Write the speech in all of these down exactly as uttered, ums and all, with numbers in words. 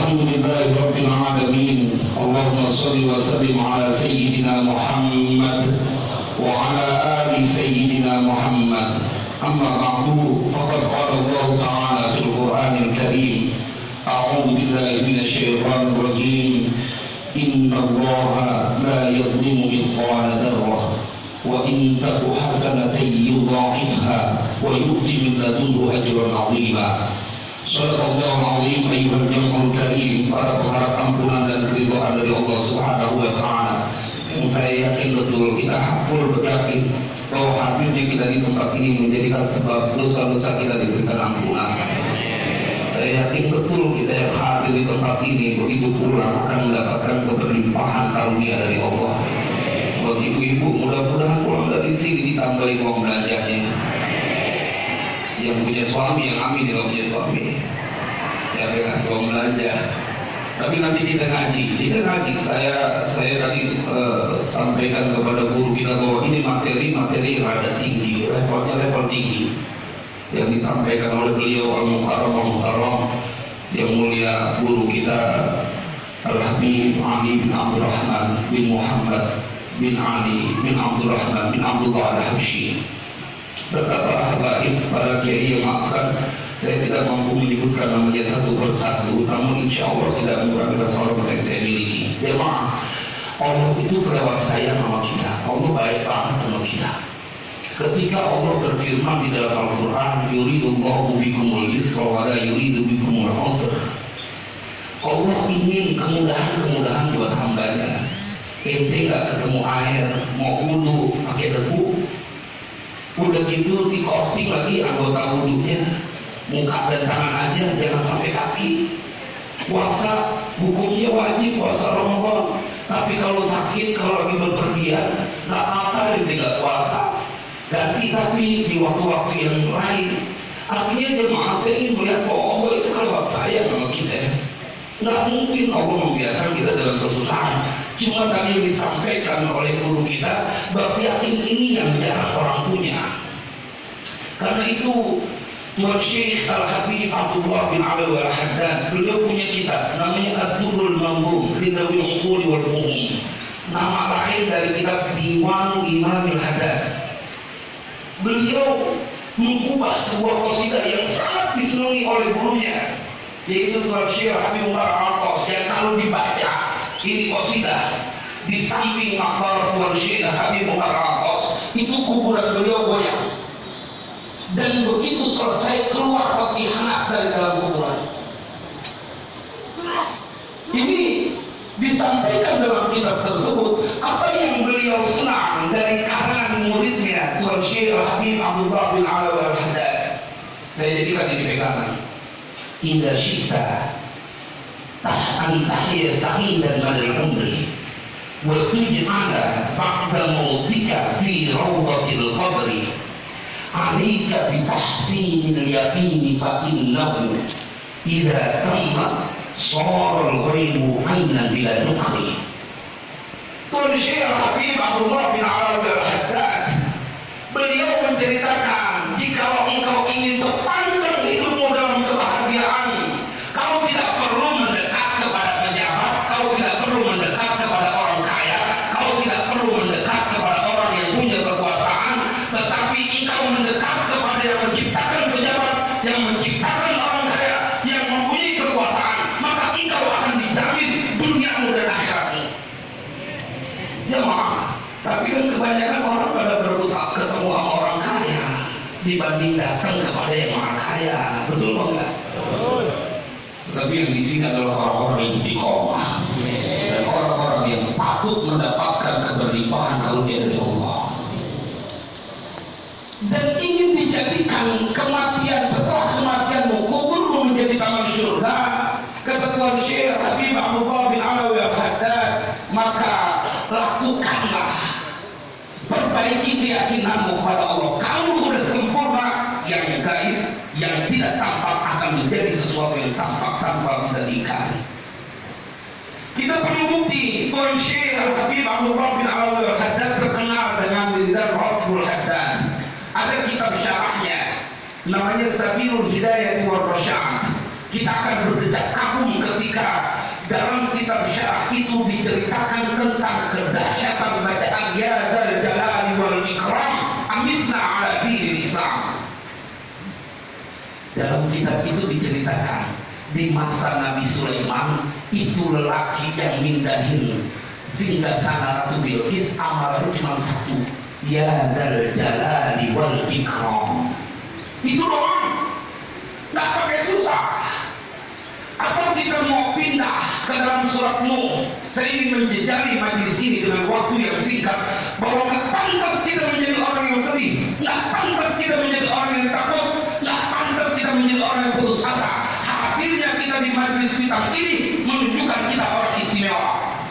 الحمد لله رب العالمين اللهم صل وسلم على سيدنا محمد وعلى آل سيدنا محمد أما بعد فقد قال الله تعالى في القرآن الكريم أعوذ بالله من الشيطان الرجيم إن الله لا يظلم مثقال ذرة وإن تك حسنة يضاعفها ويؤتي من لدنه أجرا عظيما. Shallallahul azim. Ayyuhal jam'ul karim, para pengharap ampunan dan keridhaan dari Allah Subhanahu wa taala. Yang saya yakin betul kita hakul beryakin bahwa hadirnya kita di tempat ini menjadikan sebab dosa-dosa kita diberikan ampunan. Saya yakin betul kita yang hadir di tempat ini begitu pula akan mendapatkan keberlimpahan karunia dari Allah. Buat ibu-ibu mudah-mudahan pulang dari sini ditambahi uang belanjanya. Yang punya suami, yang amin yang punya suami, saya ngasih uang belanja. Tapi nanti kita ngaji, kita ngaji. Saya saya tadi uh, sampaikan kepada guru kita bahwa ini materi-materi yang ada tinggi, levelnya level tinggi, yang disampaikan oleh beliau Al-Mukarram Al-Mukarram yang mulia guru kita Al-Habib Ali bin Abdurrahman bin Muhammad bin Ali bin Abdurrahman bin Abdullah Al-Habsyi, serta para habaib, para kiai yang maafkan saya tidak mampu menyebutkan namanya satu persatu, namun insya Allah tidak mengurangi rasa hormat yang saya miliki. Ya maaf, Allah itu kelewat sayang sama kita, Allah baik banget sama kita. Ketika Allah berfirman di dalam Al-Quran, yuridullahu bikumul yusra wa la yuridu bikumul usra, Allah ingin kemudahan-kemudahan buat hambanya. Ente gak ketemu air, mau wudhu pakai debu, udah gitu di coating lagi anggota wudhunya, muka dan tangan aja, jangan sampai kaki. Puasa hukumnya wajib, puasa Ramadan, tapi kalau sakit, kalau lagi berpergian nggak apa-apa, tidak puasa ganti, tapi di waktu-waktu yang lain. Artinya jemaah saya ingin melihat bahwa Allah itu kelewat sayang sama kita. Nggak mungkin Allah membiarkan kita dalam kesusahan. Cuma tadi yang disampaikan oleh guru kita, bahwa yakin ini yang jarang orang punya. Karena itu Tuan Syekh Al-Habib Abdullah bin Ali Al-Haddad, beliau punya kitab namanya Ad-Durrul Manzum fi Dzawil Uqul wal Fuhum. Nama lain dari kitab Diwan Imam Al-Haddad. Beliau mengubah sebuah qasidah yang sangat disenangi oleh gurunya, yaitu Tuan Syekh Habib Umar Al-Qas, yang kalau dibaca ini qasidah di samping makbar Tuan Syekh Habib Umar Al-Qas itu kuburan beliau goyang. Dan begitu selesai keluar peti anak dari dalam kuburan. Ini disampaikan dalam kitab tersebut apa yang beliau senang dari karangan muridnya Tuan Syekh Habib Abdullah bin Ali Al-Haddad. Saya jadikan ini pegangan. Indah syita tah'an tahya sa'idan madal umri wa tujmala ba'da mautika fi rawdatil qabri alika bitahsinil yaqini fa innahu idza tamma sara al-ghaibu aynan bila nukri. Tuan Syekh Habib Abdullah bin Ali Al-Haddad beliau menceritakan, jika engkau ingin sepanjang hidupmu dalam kebahagiaan, kau tidak perlu mendekat kepada pejabat, kau tidak perlu mendekat kepada orang kaya, kau tidak perlu mendekat kepada orang yang punya kekuasaan, tetapi engkau mendekat kepada yang menciptakan pejabat, yang menciptakan orang kaya, yang mempunyai kekuasaan, maka engkau akan dijamin duniamu dan akhiratmu. Ya maaf, tapi kan kebanyakan orang pada berebut ketemu sama orang kaya dibanding datang kepada yang maha kaya. Betul enggak? Betul. Tapi yang di sini adalah orang-orang yang istiqomah dan orang-orang yang patut mendapatkan keberlimpahan karunia dari Allah. Dan ingin dijadikan kematian, setelah kematianmu kuburmu menjadi taman surga, kata Tuan Syekh Habib Abdullah bin Ali Al-Haddad, maka lakukanlah, perbaiki keyakinanmu kepada Allah. Kamu sudah sempurna, yang gaib, yang tidak tampak akan menjadi sesuatu yang tampak tanpa bisa diingkari. Kita perlu bukti. Tuan Syekh Al-Habib Abdullah bin Ali Al-Haddad terkenal dengan Wiridan Rabbul Haddad. Ada kitab syarahnya namanya Sabilul Hidayah wal Rasyad. Kita akan berdecak kagum ketika dalam kitab syarah itu diceritakan tentang kedahsyatan bacaan ya dzal jalali wal ikram amitna ala dinil Islam. Dalam kitab itu diceritakan di masa Nabi Sulaiman itu lelaki yang mindahin singgasana Ratu Bilqis amalnya cuma satu, ya dzal jalali wal ikram. Itu doang, nggak pakai susah. Atau kita mau pindah ke dalam surat Nuh, saya ingin menjejali majelis ini dengan waktu yang singkat, bahwa nggak pantas kita menjadi orang yang sedih, nggak pantas kita menjadi orang yang takut, nggak pantas kita menjadi orang yang putus asa. Hadirnya kita di majelis kita ini menunjukkan kita orang istimewa.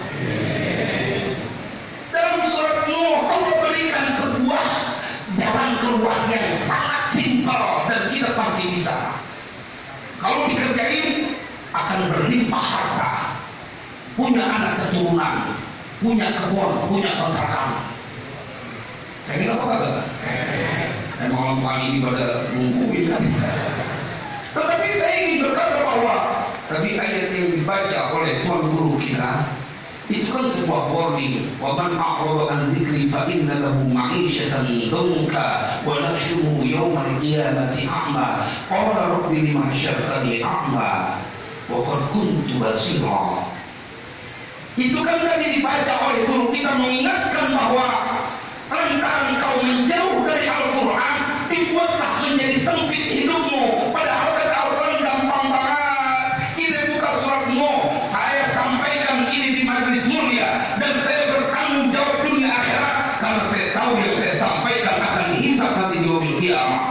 Dalam surat Nuh Allah berikan sebuah jalan keluar yang sangat simpel dan kita pasti bisa. Kalau dikerjain akan berlimpah harta, punya anak keturunan, punya kebun, punya kontrakan. Kayak apa kata? Emang orang ini pada nungguin kan? Tetapi saya ingin berkata bahwa tadi ayat yang dibaca oleh tuan guru kita itu kan sebuah warning. Wa man a'rada an dzikri fa inna lahu ma'isyatan dhanka wa nahsyuruhu yawmal qiyamati a'ma. Qala rabbi lima hasyartani a'ma wa qad kuntu basira. Itu kan tadi dibaca oleh guru kita mengingatkan bahwa lantaran kau menjauh dari Al-Quran, dibuatlah menjadi sempit hidupmu. Padahal kata Al-Quran gampang banget. Kita buka surat Nuh, saya sampaikan ini di majelis mulia dan saya bertanggung jawab dunia akhirat karena saya tahu yang saya sampaikan akan dihisab nanti di yaumil qiyamah.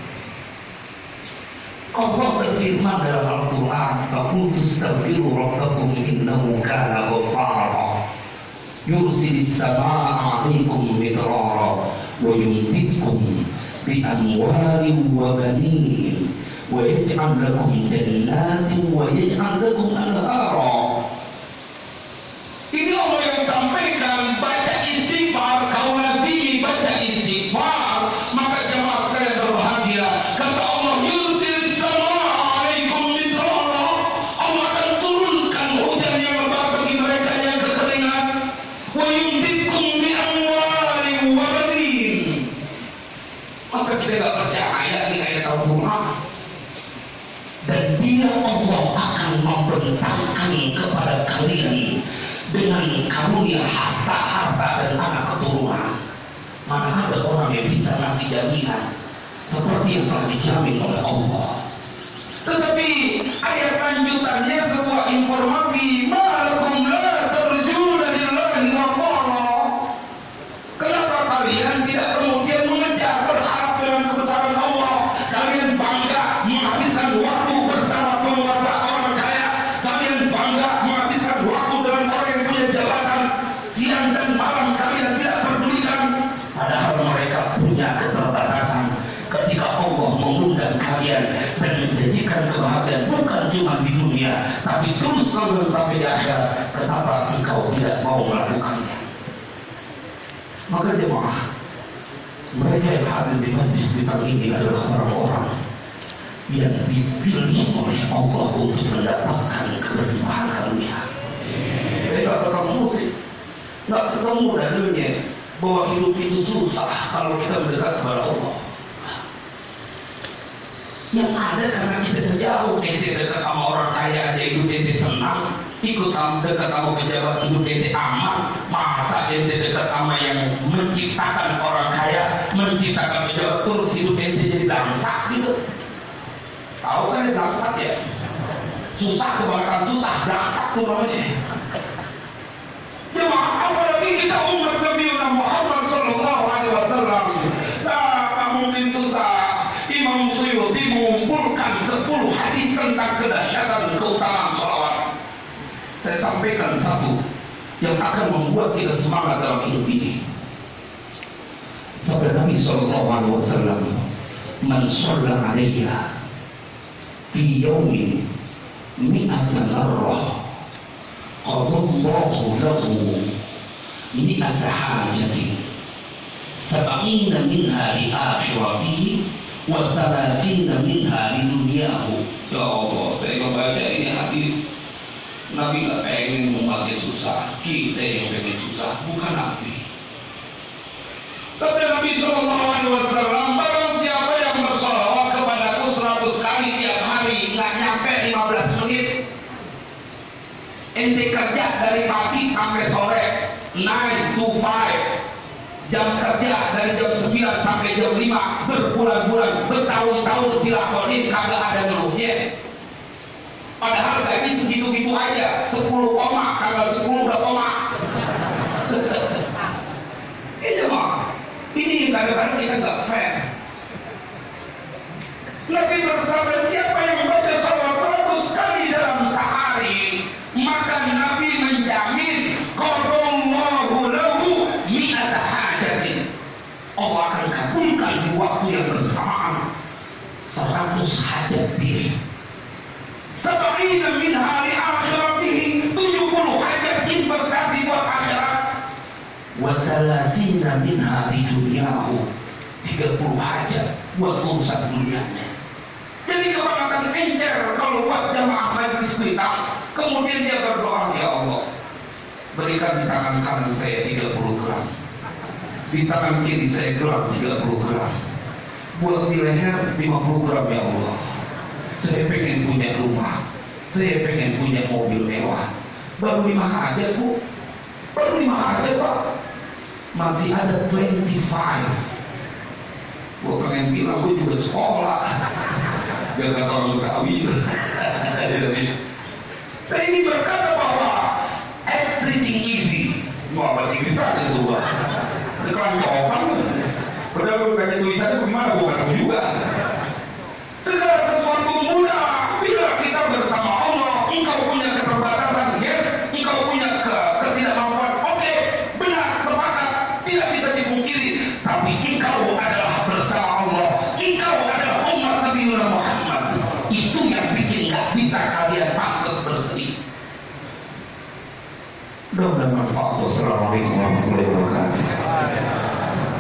Allah berfirman dalam Al-Quran, "Faqultu astaghfiru rabbakum innahu kana ghaffara yursilis samaa'a 'alaikum midrara wa yumdidkum bi amwalin wa banin wa yaj'al lakum jannatin wa yaj'al lakum anhara." Ini Allah yang sampaikan, baca istighfar, kau lazimi baca istighfar, maka jemaah saya berbahagia. Kata Allah, yursilis samaa'a 'alaikum midrara, Allah akan turunkan hujan yang lebat bagi mereka yang kekeringan. Wa yumdidkum bi amwalin wa banin. Masa kita tidak percaya ini ayat Al-Quran? Dan dia Allah akan membentangkan kepada kalian dengan karunia harta-harta dan anak keturunan. Mana ada orang yang bisa ngasih jaminan seperti yang telah dijamin oleh Allah. Tetapi ayat lanjutannya sebuah informasi, malakum la tarjuna lillahi waqara. Kenapa kalian tidak kemudian mengejar berharap dengan kebesaran Allah? Kalian bangga menghabiskan waktu bersama penguasa orang kaya, kalian bangga menghabiskan waktu dengan orang yang punya jabatan, siang dan malam kalian tidak pedulikan, padahal mereka punya keterbatasan. Ketika Allah mengundang kalian dan menjanjikan kebahagiaan bukan cuma di dunia, tapi terus lanjut sampai di akhirat, kenapa engkau tidak mau melakukannya? Maka jemaah, mereka yang hadir di majlis kita ini adalah orang-orang yang dipilih oleh Allah untuk mendapatkan keberlimpahan karunia. Saya nggak ketemu sih, nggak ketemu dalilnya bahwa hidup itu susah kalau kita mendekat kepada Allah. Yang ada karena kita jauh, ente dekat sama orang kaya aja hidup ente senang, ikut dekat sama pejabat hidup ente aman. Masa ente dekat sama yang menciptakan orang kaya, menciptakan pejabat, terus hidup ente jadi dangsak gitu? Tahu kan dangsak ya? Susah kebanyakan susah, dangsak tuh namanya. Ya apalagi kita umat Nabi Muhammad Sallallahu Alaihi Wasallam, nah mungkin susah. Imam Suyuti mengumpulkan sepuluh hadis tentang kedahsyatan keutamaan sholawat. Saya sampaikan satu yang akan membuat kita semangat dalam hidup ini. Sabda Nabi Sallallahu Alaihi Wasallam, "Man shalla alayya fi yawmin mi'atan marrah, qadallahu lahu mi'ata hajatin, sab'ina minha li akhiratihi wa thalathina minha li dunyahu." Ya Allah, saya membaca ini hadis, Nabi nggak pengen umatnya susah, kita yang pengen susah, bukan Nabi. Sabda Nabi Shallallahu Alaihi Wasallam, barang siapa yang bersolawat kepadaku seratus kali tiap hari, nggak nyampe lima belas menit. Ente kerja dari pagi sampai sore, nine to five. Jam kerja dari jam sembilan sampai jam lima, berbulan-bulan, bertahun-tahun dilakonin, kagak ada ngeluhnya. Padahal gaji segitu-gitu aja, sepuluh koma, tanggal sepuluh udah koma. Ini mah, ini kadang-kadang kita nggak fair. Nabi bersabda, siapa yang membaca salawat seratus kali dalam sehari, maka Nabi menjamin qadallahu lahu mi'ata hajatin. Allah akan kabulkan di waktu yang bersamaan seratus hajat diri. Sab'ina min hari akhiratihi, tujuh puluh hajat investasi buat akhirat. Wa thalathina min hari duniahu, tiga puluh hajat buat urusan dunianya. Jadi kebanyakan encer kalau buat jamaah majlis hitam, kemudian dia berdoa, ya Allah, berikan di tangan kanan saya tiga puluh gram, di tangan kiri saya gram tiga puluh gram, buat di leher lima puluh gram, ya Allah. Saya pengen punya rumah, saya pengen punya mobil mewah. Baru lima hajat, Bu, baru lima hajat, Pak, masih ada dua puluh lima. Gue pengen bilang gue juga sekolah, biar kata orang Betawi. Saya ini berkata bahwa everything easy. Wah, bahasa Inggris aja tuh, Pak. Ini kelancokan. Padahal gue baca tulisannya bagaimana, gue gak tahu juga. Segala sesuatu mudah bila kita bersama Allah. Engkau punya keterbatasan, yes. Engkau punya ke ketidakmampuan, oke, okay. Benar, sepakat, tidak bisa dipungkiri. Tapi engkau adalah bersama Allah. Engkau adalah umat Nabi Muhammad. Itu yang bikin gak bisa kalian pantas berseri. Mudah-mudahan manfaat. Wassalamualaikum warahmatullahi wabarakatuh.